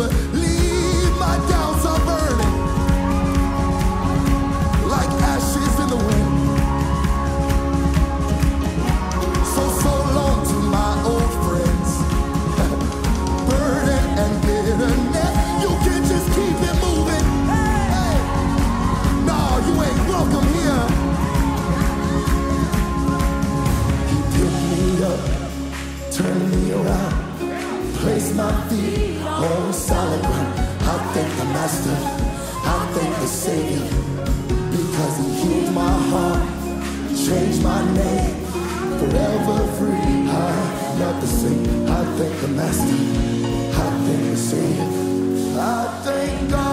believe my doubts are burning like ashes in the wind. So long to my old friends. Burden and bitterness, you can just keep it moving. Hey, no, you ain't welcome here. He picked me up, turned me around, placed my feet on solid ground. I thank the Master, I thank the Savior, because he healed my heart, changed my name, forever free. I'm not the same. I thank the Master, I thank the Savior, I thank God.